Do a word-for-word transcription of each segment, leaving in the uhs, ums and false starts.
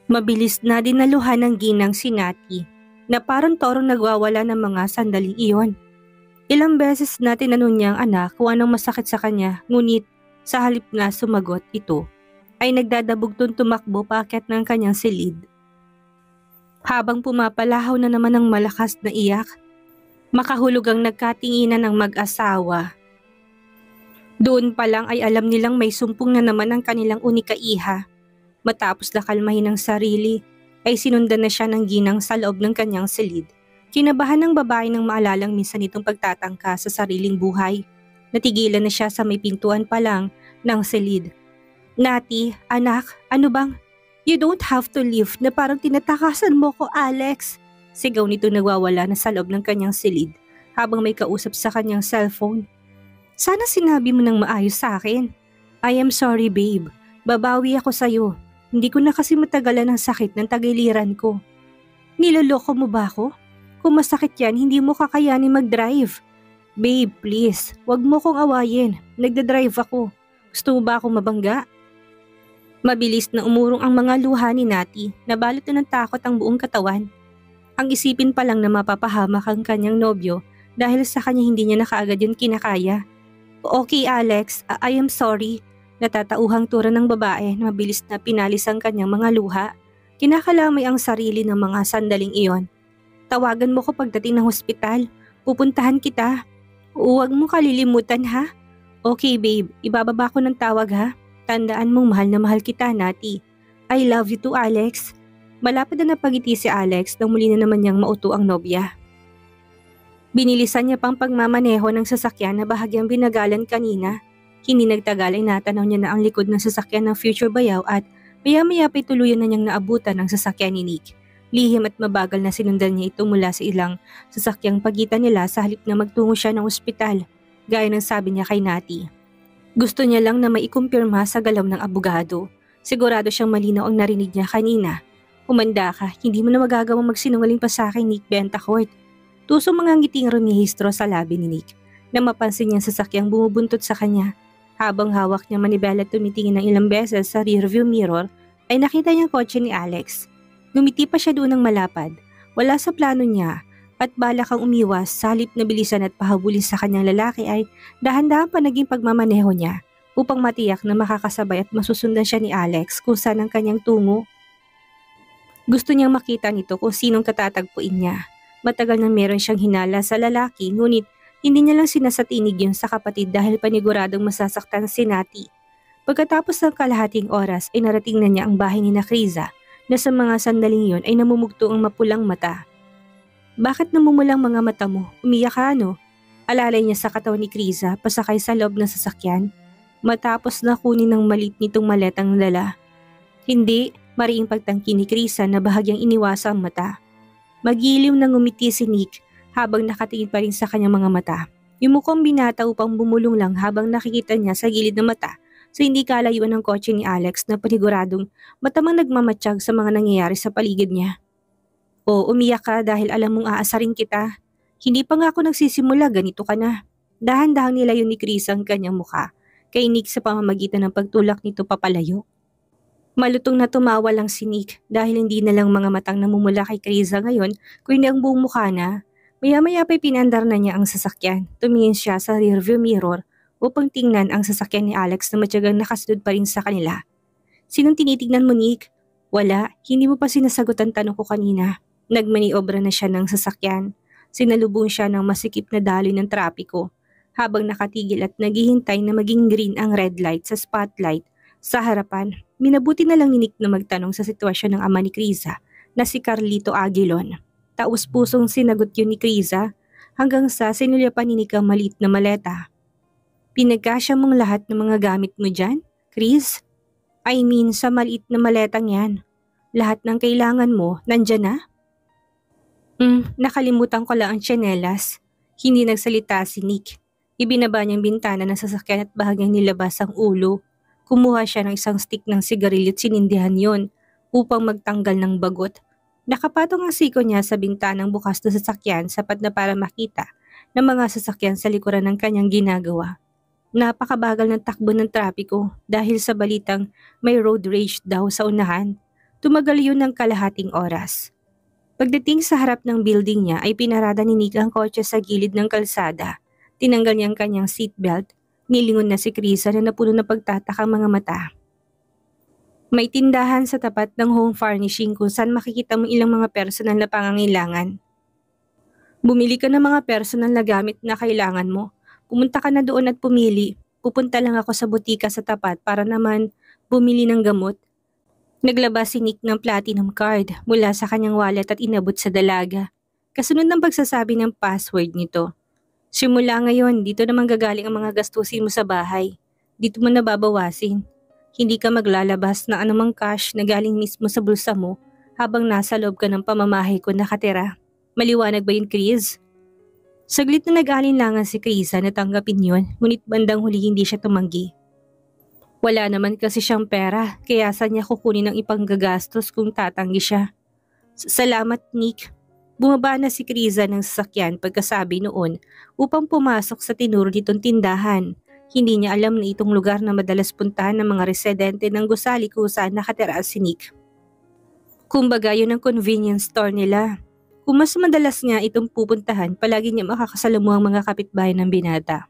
Mabilis na dinaluhan ng ginang si Nati na parang torong nagwawala ng mga sandaling iyon. Ilang beses na tinanong niya ang anak kung anong masakit sa kanya, ngunit sa halip na sumagot ito ay nagdadabugtong tumakbo paakyat ng kanyang silid. Habang pumapalahaw na naman ng malakas na iyak, makahulog ang nagkatinginan ng mag-asawa. Doon pa lang ay alam nilang may sumpong na naman ang kanilang unika iha. Matapos na kalmahin ang sarili, ay sinundan na siya ng ginang sa loob ng kanyang silid. Kinabahan ng babae nang maalalang minsan itong pagtatangka sa sariling buhay. Natigilan na siya sa may pintuan pa lang ng silid. Nati, anak, ano bang? You don't have to leave na parang tinatakasan mo ko, Alex. Sigaw nito nagwawala na sa loob ng kanyang silid habang may kausap sa kanyang cellphone. Sana sinabi mo nang maayos sa akin. I am sorry, babe. Babawi ako sa'yo. Hindi ko na kasi matagalan ng sakit ng tagiliran ko. Niloloko mo ba ako? Kung masakit yan, hindi mo kakayanin mag-drive. Babe, please, wag mo kong awayin. Nagda-drive ako. Gusto mo ba akong mabangga? Mabilis na umurong ang mga luha ni Nati na balot na ng takot ang buong katawan. Ang isipin pa lang na mapapahamak ang kanyang nobyo dahil sa kanya hindi niya na kaagad yun kinakaya. Okay, Alex, I am sorry. Natatauhang tura ng babae na mabilis na pinalis ang kanyang mga luha. Kinakalamay ang sarili ng mga sandaling iyon. Tawagan mo ko pagdating ng hospital. Pupuntahan kita. Huwag mo kalilimutan ha. Okay babe, ibababa ko ng tawag ha. Tandaan mong mahal na mahal kita, Nati. I love you too, Alex. Malapad na napagiti si Alex nang muli na naman niyang mauto ang nobya. Binilisan niya pang pagmamaneho ng sasakyan na bahagyang binagalan kanina. Hindi nagtagal ay natanaw niya na ang likod ng sasakyan ng future bayaw at maya-maya pa'y tuluyan na niyang naabutan ng sasakyan ni Nick. Lihim at mabagal na sinundan niya ito mula sa ilang sasakyang pagitan nila sa halip na magtungo siya ng ospital, gaya ng sabi niya kay Nati. Gusto niya lang na maikumpirma sa galaw ng abogado. Sigurado siyang malinaw ang narinig niya kanina. Humanda ka, hindi mo na magagawang magsinungaling pa sa akin, Nick Bentacourt. Tuso mga ngiting rumihistro sa labi ni Nick na mapansin niya sasakyang bumubuntot sa kanya. Habang hawak niya manibela at tumitingin ng ilang beses sa rearview mirror, ay nakita niya ang kotse ni Alex. Gumiti pa siya doon ng malapad. Wala sa plano niya at balak ang umiwas sa halip na bilisan at pahabulin sa kanyang lalaki ay dahan-dahan pa naging pagmamaneho niya upang matiyak na makakasabay at masusundan siya ni Alex kung saan ang kanyang tungo. Gusto niyang makita nito kung sinong katatagpuin niya. Matagal nang meron siyang hinala sa lalaki ngunit hindi niya lang sinasatinig yun sa kapatid dahil paniguradong masasaktan si Nati. Pagkatapos ng kalahating oras ay narating na niya ang bahay ni Criza na sa mga sandaling yun ay namumugto ang mapulang mata. Bakit namumulang mga mata mo? Umiyak ka ano? Alalay niya sa katawan ni Criza pasakay sa loob ng sasakyan matapos na kunin ng malit nitong maletang dala. Hindi, mariing pagtangki ni Criza na bahagyang iniwasa ang mata. Magiliw na ngumiti si Nick habang nakatingin pa rin sa kanyang mga mata. Yung mukhang binata upang bumulong lang habang nakikita niya sa gilid ng mata sa hindi kalayuan ng kotse ni Alex na paniguradong matamang nagmamatsyag sa mga nangyayari sa paligid niya. O umiyak ka dahil alam mong aasarin kita. Hindi pa nga ako nagsisimula, ganito ka na. Dahan-dahang nilayo ni Chris ang kanyang mukha kay Nick sa pamamagitan ng pagtulak nito papalayo. Malutong na tumawa lang si Nick dahil hindi na lang mga matang namumula kay Criza ngayon kundi ang buong mukha na. Maya-maya pa'y pinandar na niya ang sasakyan. Tumingin siya sa rearview mirror upang tingnan ang sasakyan ni Alex na matyagang nakasunod pa rin sa kanila. Sinong tinitignan mo, Nick? Wala, hindi mo pa sinasagot ang tanong ko kanina. Nagmaniobra na siya ng sasakyan. Sinalubong siya ng masikip na daloy ng trapiko habang nakatigil at naghihintay na maging green ang red light sa spotlight sa harapan. Minabuti na lang ni Nick na magtanong sa sitwasyon ng ama ni Criza na si Carlito Aguilon. Taus-pusong sinagot yun ni Criza hanggang sa sinulyapan ni Nick ang maliit na maleta. Pinagkasya mong lahat ng mga gamit mo dyan, Chris? I mean sa maliit na maletang yan. Lahat ng kailangan mo, nandyan na? Hmm, nakalimutan ko lang ang tsinelas. Hindi nagsalita si Nick. Ibinaba niyang bintana ng sasakyan at bahagyang nilabas ang ulo. Kumuha siya ng isang stick ng sigarilyo at sinindihan yon upang magtanggal ng bagot. Nakapatong ang siko niya sa bintanang bukas na sasakyan sapat na para makita ng mga sasakyan sa likuran ng kanyang ginagawa. Napakabagal ng takbo ng trapiko dahil sa balitang may road rage daw sa unahan. Tumagal yun ng kalahating oras. Pagdating sa harap ng building niya ay pinarada ni Nick ang kotse sa gilid ng kalsada. Tinanggal niya ang kanyang seatbelt. Nilingon na si Krisa na napuno ng pagtatakang mga mata. May tindahan sa tapat ng home furnishing kung saan makikita mo ilang mga personal na pangangailangan. Bumili ka ng mga personal na gamit na kailangan mo. Pumunta ka na doon at pumili. Pupunta lang ako sa butika sa tapat para naman bumili ng gamot. Naglabas si Nick ng platinum card mula sa kanyang wallet at inabot sa dalaga. Kasunod ng pagsasabi ng password nito. Simula ngayon, dito naman gagaling ang mga gastusin mo sa bahay. Dito mo nababawasin. Hindi ka maglalabas ng anumang cash na galing mismo sa bulsa mo habang nasa loob ka ng pamamahay ko nakatira. Maliwanag ba yun, Chris? Saglit na nag-alinlangan si Krisa na tanggapin yun, ngunit bandang huli hindi siya tumanggi. Wala naman kasi siyang pera, kaya saan niya kukunin ang ipanggagastos kung tatanggi siya. Salamat, Nick. Bumaba na si Krisa ng sasakyan pagkasabi noon upang pumasok sa tinuro nitong tindahan. Hindi niya alam na itong lugar na madalas puntahan ng mga residente ng gusali kung saan nakatira si Nick. Kumbaga yun ang convenience store nila. Kung mas madalas nga itong pupuntahan, palagi niya makakasalamu ang mga kapitbahay ng binata.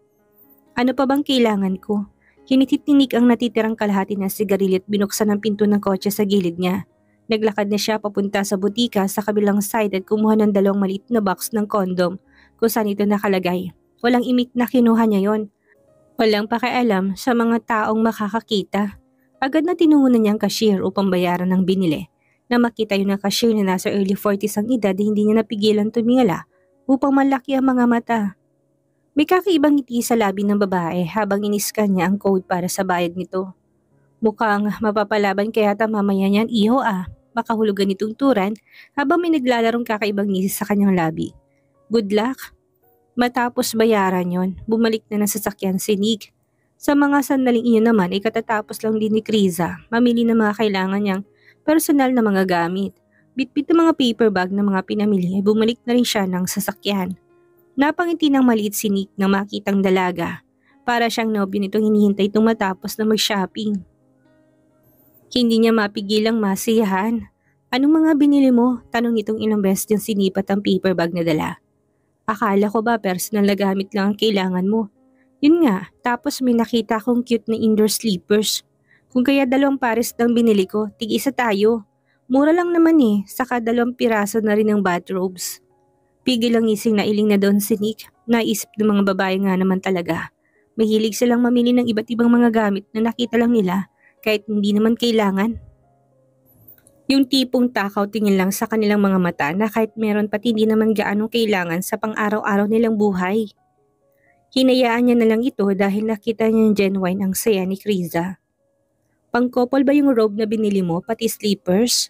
Ano pa bang kailangan ko? Hinititinik ang natitirang kalahati ng sigarilyo at binuksan ang pinto ng kotse sa gilid niya. Naglakad na siya papunta sa butika sa kabilang side at kumuha ng dalawang maliit na box ng kondom kung saan ito nakalagay. Walang imik na kinuha niya yon. Walang pakialam sa mga taong makakakita. Agad na tinungunan niya ang cashier upang bayaran ng binili. Na makita yun ng cashier na nasa early forties ang edad, hindi niya napigilan tumingala upang malaki ang mga mata. May kakaibang ngiti sa labi ng babae habang iniskan niya ang code para sa bayad nito. Mukhang mapapalaban kaya ta mamaya niyan, iho ah, makahulugan nitong turan habang may naglalarong kakaibang ngisi sa kanyang labi. Good luck. Matapos bayaran yon, bumalik na ng sasakyan si Nick. Sa mga sandaling iyon naman ay katatapos lang din ni Krisa mamili ng mga kailangan niyang personal na mga gamit. Bitbit ng mga paper bag na mga pinamili ay bumalik na rin siya ng sasakyan. Napangiti ng maliit si Nick na makitang dalaga. Para siyang nobyo nitong hinihintay itong matapos na mag-shopping. Hindi niya mapigilang masiyahan. Anong mga binili mo? Tanong nitong ilang beses niyang sinipat ang paper bag na dala. Akala ko ba personal na gamit lang ang kailangan mo? Yun nga, tapos may nakita akong cute na indoor slippers. Kung kaya dalawang pares ng binili ko, tig-isa tayo. Mura lang naman eh, saka dalawang piraso na rin ng bathrobes. Pigil ang ising na iling na doon si Nick, naisip ng mga babae nga naman talaga. Mahilig silang mamili ng iba't ibang mga gamit na nakita lang nila kahit hindi naman kailangan. Yung tipong takaw tingin lang sa kanilang mga mata na kahit meron pati hindi naman gaanong kailangan sa pang-araw-araw nilang buhay. Hinayaan niya na lang ito dahil nakita niya genuine ang saya ni Krisa. Pang-couple ba yung robe na binili mo pati slippers?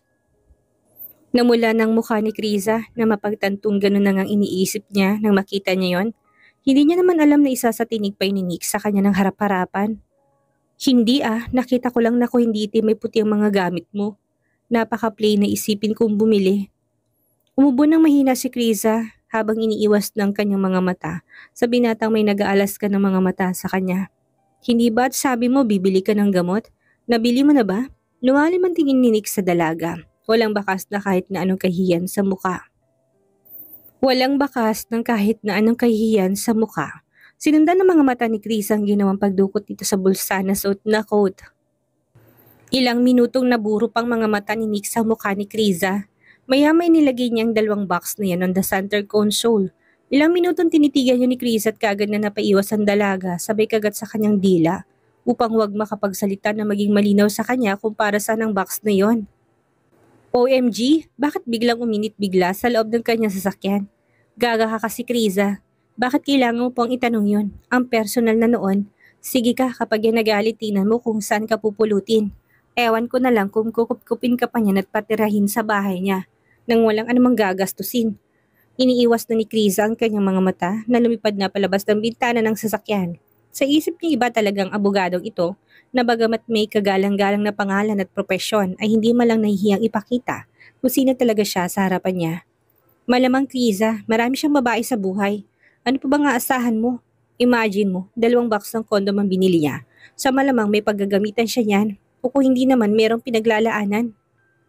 Namula ng mukha ni Krisa na mapagtantong gano'n na ngang iniisip niya nang makita niya yon. Hindi niya naman alam na isa sa tinig pa ni Nick sa kanya ng harap-harapan. Hindi ah, nakita ko lang na ko hindi itim may puti ang mga gamit mo. Napaka-plain na isipin kong bumili. Umubo ng mahina si Krisa habang iniiwas ng kanyang mga mata sa binatang may nag-aalas ka ng mga mata sa kanya. Hindi ba't sabi mo bibili ka ng gamot? Nabili mo na ba? Lumalim ang tingin ni Nick sa dalaga. Walang bakas na kahit na anong kahihiyan sa muka. Walang bakas ng kahit na anong kahihiyan sa muka. Sinundan ng mga mata ni Chris ang ginawang pagdukot dito sa bulsa na suot na coat. Ilang minutong naburo pang mga mata ni Nick sa mukha ni Krisa. Maya may nilagay niyang dalawang box na yan on the center console. Ilang minutong tinitigan niya ni Chris at kagad na napaiwas ang dalaga sabay kagat sa kanyang dila upang huwag makapagsalita na maging malinaw sa kanya kung para saan ang box na yon. O M G, bakit biglang uminit bigla sa loob ng kanyang sasakyan? Gaga ka kasi Krisa. Bakit kailangan mo pang itanong yun? Ang personal na noon. Sige ka, kapag yan nagalit, tingnan mo kung saan ka pupulutin. Ewan ko na lang kung kukupkupin ka pa niyan at patirahin sa bahay niya nang walang anumang gagastusin. Iniiwas na ni Krisa ang kanyang mga mata na lumipad na palabas ng bintana ng sasakyan. Sa isip niya iba talagang abogadong ito na bagamat may kagalang-galang na pangalan at propesyon ay hindi malang nahihiyang ipakita kung sino talaga siya sa harapan niya. Malamang Krisa, marami siyang babae sa buhay. Ano pa ba nga asahan mo? Imagine mo, dalawang box ng kondom ang binili niya. Sa malamang may paggagamitan siya niyan o kung hindi naman merong pinaglalaanan.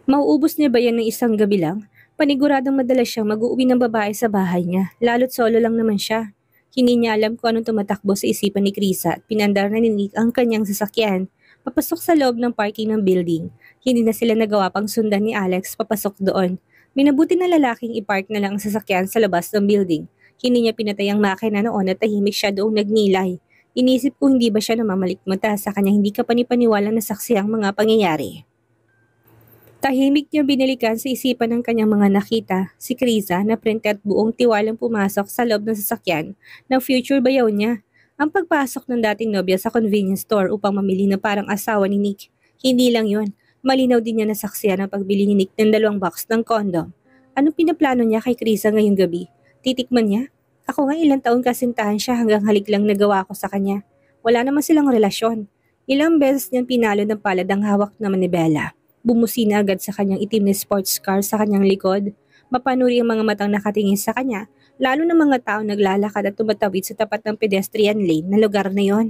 Mauubos niya ba yan ng isang gabi lang? Paniguradong madalas siyang mag-uuwi ng babae sa bahay niya, lalo't solo lang naman siya. Hindi niya alam kung anong tumatakbo sa isipan ni Krisa at pinandar na ni Nick ang kanyang sasakyan. Papasok sa loob ng parking ng building. Hindi na sila nagawa pang sundan ni Alex papasok doon. Minabuti na lalaking ipark na lang ang sasakyan sa labas ng building. Hindi niya pinatay ang makina noon at tahimik siya doong nagnilay. Inisip ko hindi ba siya namamalikmata sa kanyang hindi ka panipaniwala na saksi ang mga pangyayari. Tahimik niya binalikan sa isipan ng kanyang mga nakita, si Krisa na prente at buong tiwalang pumasok sa loob ng sasakyan ng future bayaw niya. Ang pagpasok ng dating nobya sa convenience store upang mamili na parang asawa ni Nick. Hindi lang yon, malinaw din niya nasaksiyan ang pagbili ni Nick ng dalawang box ng condom. Anong pinaplano niya kay Krisa ngayong gabi? Titikman niya? Ako nga ilang taon kasintahan siya hanggang halik lang nagawa ko sa kanya. Wala naman silang relasyon. Ilang beses niyang pinalo ng palad ang hawak naman ni Bella. Bumusina agad sa kanyang itim na sports car sa kanyang likod. Mapanuri ang mga matang nakatingin sa kanya, lalo na mga tao naglalakad at tumatawid sa tapat ng pedestrian lane na lugar na yon.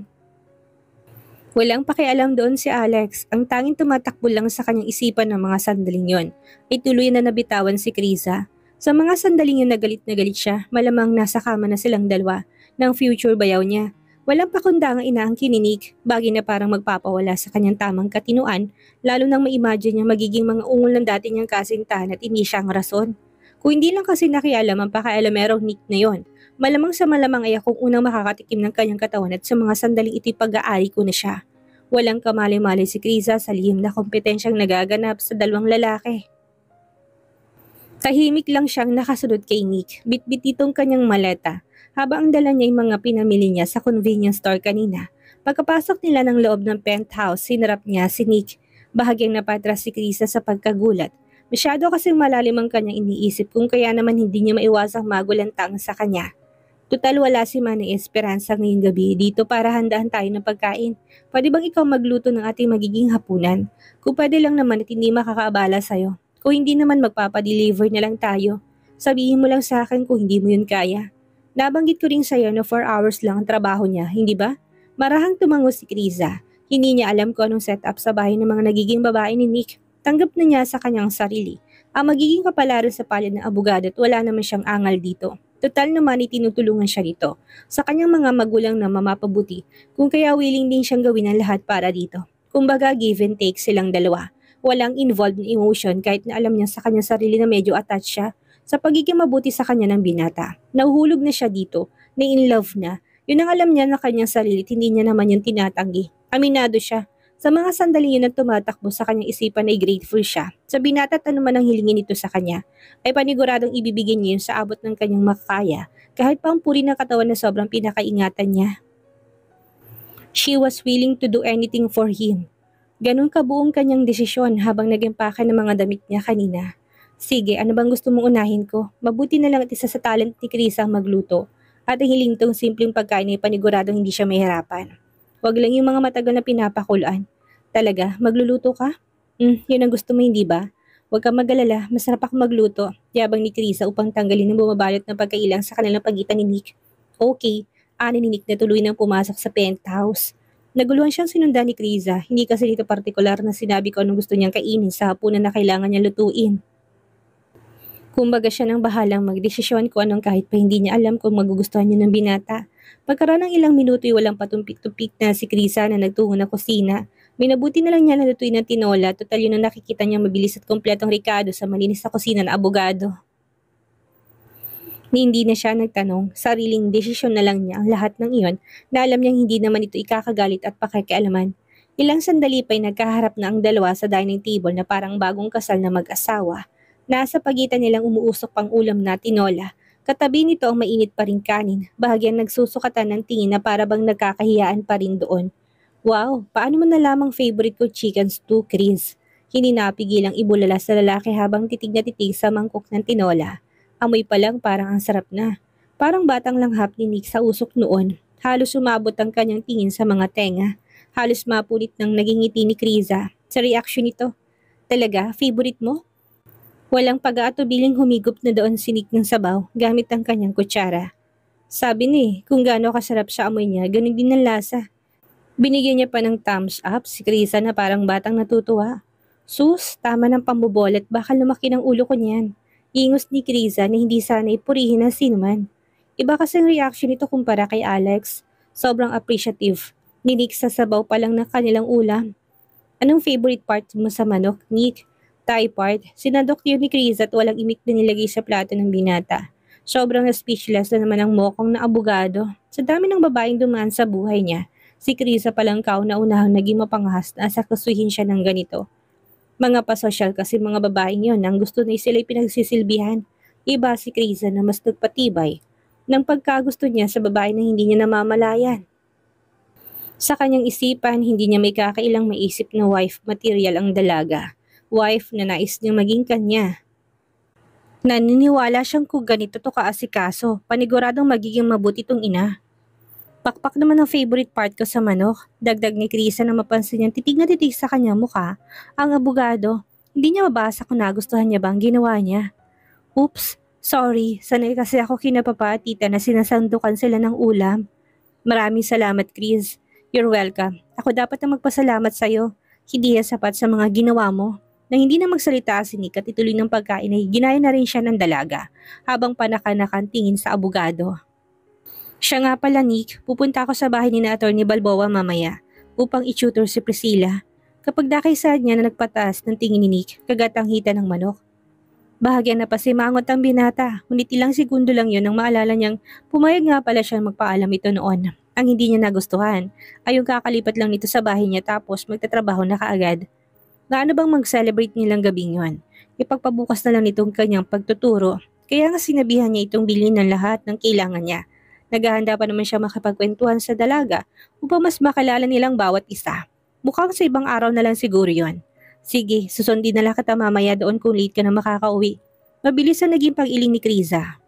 Walang pakialam doon si Alex. Ang tanging tumatakbo lang sa kanyang isipan ng mga sandaling yon ay tuloy na nabitawan si Krisa. Sa mga sandaling yun na galit na galit siya, malamang nasa kama na silang dalawa ng future bayaw niya. Walang pakundangang inaangkin ni Nick, bagay na parang magpapawala sa kanyang tamang katinuan, lalo nang ma-imagine niya magiging mga ungol ng dati niyang kasintahan at hindi siyang rason. Kung hindi lang kasi nakialam ang pakialamerong Nick na yon, malamang sa malamang ay akong unang makakatikim ng kanyang katawan at sa mga sandaling ito'y pag-aari ko na siya. Walang kamali-mali si Krisa sa lihim na kompetensyang nagaganap sa dalawang lalaki. Tahimik lang siyang nakasunod kay Nick, bitbit itong kanyang maleta, habang ang dala niya ay mga pinamili niya sa convenience store kanina. Pagkapasok nila ng loob ng penthouse, sinarap niya si Nick. Bahagyang napatras si Krisa sa pagkagulat. Masyado kasing malalim ang kanyang iniisip kung kaya naman hindi niya maiwasang magulantang sa kanya. Tutal wala si Manny Esperanza ngayong gabi dito para handaan tayo ng pagkain. Pwede bang ikaw magluto ng ating magiging hapunan? Kung pwede lang naman at hindi makakaabala sa'yo. Kung hindi naman magpapadeliver na lang tayo. Sabihin mo lang sa akin kung hindi mo yun kaya. Nabanggit ko rin sa'yo na four hours lang ang trabaho niya, hindi ba? Marahang tumango si Krisa. Hindi niya alam kung anong setup sa bahay ng mga nagiging babae ni Nick. Tanggap na niya sa kanyang sarili. Ang magiging kapalaran sa palad ng abogado at wala naman siyang angal dito. Total naman itinutulungan siya dito. Sa kanyang mga magulang na mamapabuti, kung kaya willing din siyang gawin ang lahat para dito. Kumbaga give and take silang dalawa. Walang involved na emotion kahit na alam niya sa kanyang sarili na medyo attached siya sa pagiging mabuti sa kanya ng binata. Nahuhulog na siya dito, na in love na. Yun ang alam niya na kanyang sarili at hindi niya naman yung tinatanggi. Aminado siya. Sa mga sandaling yun ang tumatakbo sa kanyang isipan ay grateful siya. Sa binata at ano man ang hilingin nito sa kanya, ay paniguradong ibibigay niya yun sa abot ng kanyang makakaya, kahit pa ang puri ng katawan na sobrang pinakaingatan niya. She was willing to do anything for him. Ganun kabuong kanyang desisyon habang nag-empake ng mga damit niya kanina. Sige, ano bang gusto mong unahin ko? Mabuti na lang at isa sa talent ni Krisa ang magluto. At ang hiling tong simpleng pagkain ay paniguradong hindi siya mahirapan. Huwag lang yung mga matagal na pinapakuluan. Talaga, magluluto ka? Hmm, yun ang gusto mo hindi ba? Huwag kang mag-alala, masarap ako magluto. Yabang ni Krisa upang tanggalin ang bumabalot ng pagkailang sa kanilang pagitan ni Nick. Okay, ani ni Nick na tuloy nang pumasok sa penthouse. Naguluhan siyang sinundan ni Krisa, hindi kasi dito partikular na sinabi ko anong gusto niyang kainin sa hapunan na kailangan niya lutuin. Kumbaga siya nang bahalang magdesisyon kung anong kahit pa hindi niya alam kung magugustuhan niya ng binata. Pagkaraan ng ilang minuto ay walang patumpik-tumpik na si Krisa na nagtungo ng kusina. Minabuti na lang niya na lutuin ng tinola, total yun ang nakikita niyang mabilis at kompletong rikado sa malinis na kusina na abogado. Ni hindi na siya nagtanong, sariling desisyon na lang niya ang lahat ng iyon na alam niyang hindi naman ito ikakagalit at pakikialaman. Ilang sandali pa'y nagkaharap na ang dalawa sa dining table na parang bagong kasal na mag-asawa. Nasa pagitan nilang umuusok pang ulam na tinola. Katabi nito ang mainit pa ring kanin, bahagyang nagsusukatan ng tingin na para bang nagkakahiyaan pa rin doon. Wow, paano mo nalamang favorite ko chicken stew, Chris? Hindi napigilang ibulala sa lalaki habang titig na titig sa mangkok ng tinola. Amoy pa lang parang ang sarap na. Parang batang langhap ni Nick sa usok noon. Halos sumabot ang kanyang tingin sa mga tenga. Halos mapulit ng naging ngiti ni Krisa sa reaksyon nito. Talaga, favorite mo? Walang pag-aatubiling humigop na doon si Nick ng sabaw gamit ang kanyang kutsara. Sabi ni, kung gaano kasarap sa amoy niya, ganun din ang lasa. Binigyan niya pa ng thumbs up si Krisa na parang batang natutuwa. Sus, tama ng pambobolet, baka lumaki ng ulo ko niyan. Ingos ni Kriza na hindi sana ipurihin ng sinuman. Iba kasi ang reaction nito kumpara kay Alex. Sobrang appreciative. Ninik sa sabaw pa lang ng kanilang ulam. Anong favorite part mo sa manok, Nick? Thai part? Sinadok yun ni Chris at walang imik na nilagay sa plato ng binata. Sobrang speechless na naman ang mokong na abogado. Sa dami ng babaeng dumaan sa buhay niya, si Krisa palang kauna-unahang naging mapangahas na asakasuhin siya ng ganito. Mga pasosyal kasi mga babaeng yon ang gusto na sila'y pinagsisilbihan. Iba si Krisa na mas nagpatibay ng pagkagusto niya sa babae na hindi niya namamalayan. Sa kanyang isipan, hindi niya may kakailang maisip na wife material ang dalaga. Wife na nais niyang maging kanya. Naniniwala siyang kung ganito to kaasikaso, paniguradong magiging mabuti tong ina. Pakpak naman ang favorite part ko sa manok. Dagdag ni Krisa na mapansin niyang titig na titig sa kanyang mukha. Ang abogado, hindi niya mabasa kung nagustuhan niya bang ginawa niya. Oops, sorry, sanay kasi ako kina papa at tita na sinasandukan sila ng ulam. Maraming salamat, Chris. You're welcome. Ako dapat na magpasalamat sa'yo. Hindi yan sapat sa mga ginawa mo. Nang hindi na magsalita si Nick at ituloy ng pagkain ay ginaya na rin siya ng dalaga habang panakanakan tingin sa abogado. Siya nga pala, Nick, pupunta ako sa bahay ni na Attorney Balboa mamaya upang i-tutor si Priscilla. Kapag nakisad niya na nagpataas ng tingin ni Nick, kagatang hita ng manok. Bahagya na pa si Mangot ang binata, ngunit ilang segundo lang yun nang maalala niyang pumayag nga pala siyang magpaalam ito noon. Ang hindi niya nagustuhan ay yung kakalipat lang nito sa bahay niya tapos magtatrabaho na kaagad. Gaano bang mag-celebrate nilang gabing yun? Ipagpabukas na lang nitong kanyang pagtuturo, kaya nga sinabihan niya itong bilhin ng lahat ng kailangan niya. Naghahanda pa naman siya makapagkwentuhan sa dalaga upang mas makalala nilang bawat isa. Mukhang sa ibang araw na lang siguro yun. Sige, susundin na lang kita mamaya doon kung late ka na makakauwi. Mabilis ang naging pag-iling ni Kriza.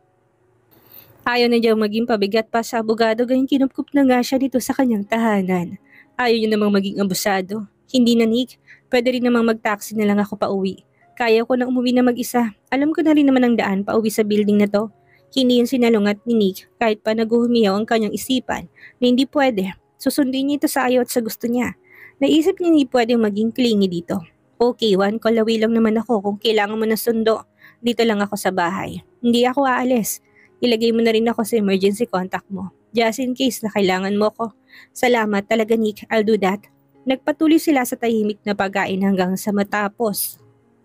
Ayaw na diyang maging pabigat pa sa abogado gayong kinupkup na nga siya dito sa kanyang tahanan. Ayaw niya namang maging abusado. Hindi na, Nick. Pwede rin namang mag-taxi na lang ako pa uwi. Kaya ko na umuwi na mag-isa. Alam ko na rin naman ang daan pa uwi sa building na to. Hindi yung sinalungat ni Nick kahit pa naguhumiyaw ang kanyang isipan na hindi pwede. Susundin niya ito sa ayaw at sa gusto niya. Naisip niya hindi pwedeng maging clingy dito. Okay, one call away lang naman ako kung kailangan mo na sundo. Dito lang ako sa bahay. Hindi ako aalis. Ilagay mo na rin ako sa emergency contact mo. Just in case na kailangan mo ko. Salamat talaga, Nick. I'll do that. Nagpatuloy sila sa tahimik na pagkain hanggang sa matapos.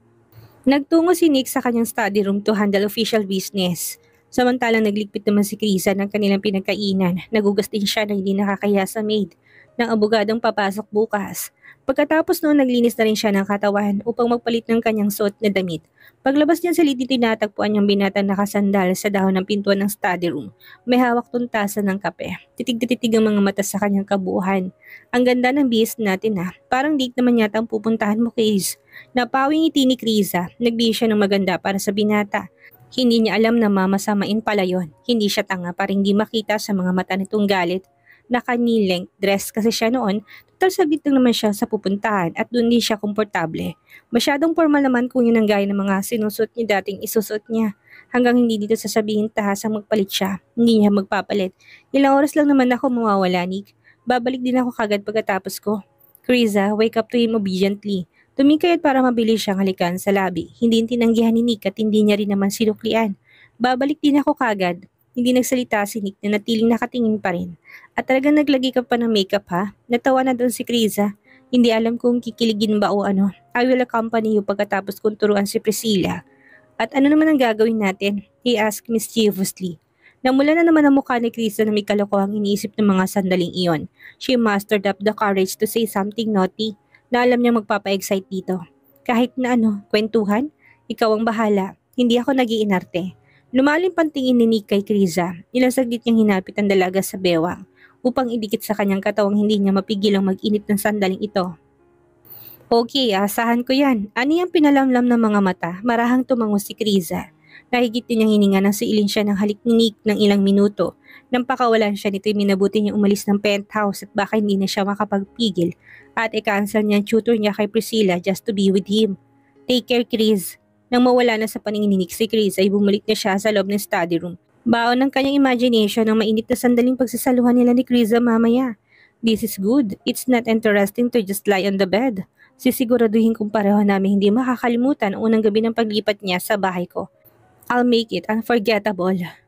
Nagtungo si Nick sa kanyang study room to handle official business. Samantalang nagligpit naman si Krisa ng kanilang pinagkainan. Nagugas din siya na hindi nakakaya sa maid ng abogadong papasok bukas. Pagkatapos noon, naglinis na rin siya ng katawan upang magpalit ng kanyang suot na damit. Paglabas niya sa lidi, tinatagpuan niyang binatang nakasandal sa dahon ng pintuan ng study room. May hawak tuntasan ng kape. Titig na titig ang mga mata sa kanyang kabuuhan. Ang ganda ng bihis natin ha. Parang date naman yata ang pupuntahan mo, Chris. Napawing ngiti ni Krisa. Nagbihis siya ng maganda para sa binata. Hindi niya alam na mamasamain pala yon. Hindi siya tanga para hindi makita sa mga mata nitong galit. Naka-knee-length dress kasi siya noon, total saglit lang naman siya sa pupuntahan at doon din siya komportable. Masyadong formal naman kung yun ang gaya ng mga sinusot niya dating isusot niya. Hanggang hindi dito sasabihin tahasang magpalit siya, hindi niya magpapalit. Ilang oras lang naman ako mawawala, Nick. Babalik din ako kagad pagkatapos ko. Kriza, wake up to him obediently. Tumingkayat para mabilis siyang halikan sa labi. Hindi tinanggihan ni Nick at hindi niya rin naman sinuklian. Babalik din ako kagad. Hindi nagsalita si Nick na natiling nakatingin pa rin. At talagang naglagay ka pa ng makeup ha? Natawa na doon si Kriza. Hindi alam kung kikiligin ba o ano. I will accompany you pagkatapos kong turuan si Priscilla. At ano naman ang gagawin natin? He asked mischievously. Namula na naman ang mukha ni Kriza na may kalokohang iniisip ng mga sandaling iyon. She mustered up the courage to say something naughty na alam niyang magpapa-excite dito. Kahit na ano, kwentuhan? Ikaw ang bahala. Hindi ako nag-iinarte. Lumalim pantingin ni Nick kay Kriza. Ilang saglit niyang hinapit ang dalaga sa bewang upang idikit sa kanyang katawang hindi niya mapigilang mag-init ng sandaling ito. Okay, asahan ko yan. Ani ang pinalamlam ng mga mata, marahang tumango si Kriza. Nahigit din niyang hininga nang siilin siya ng halik ni Nick ng ilang minuto. Nang pakawalan siya nito, minabuti niya umalis ng penthouse at baka hindi na siya makapagpigil at i-cancel niya ang tutor niya kay Priscilla just to be with him. Take care, Kriz. Nang mawala na sa paningin ni Nick si Chris ay bumalik na siya sa loob ng study room. Baon ng kanyang imagination ang mainit na sandaling pagsasaluhan nila ni Chris mamaya. This is good. It's not interesting to just lie on the bed. Sisiguraduhin kong pareho namin hindi makakalimutan ang unang gabi ng paglipat niya sa bahay ko. I'll make it unforgettable.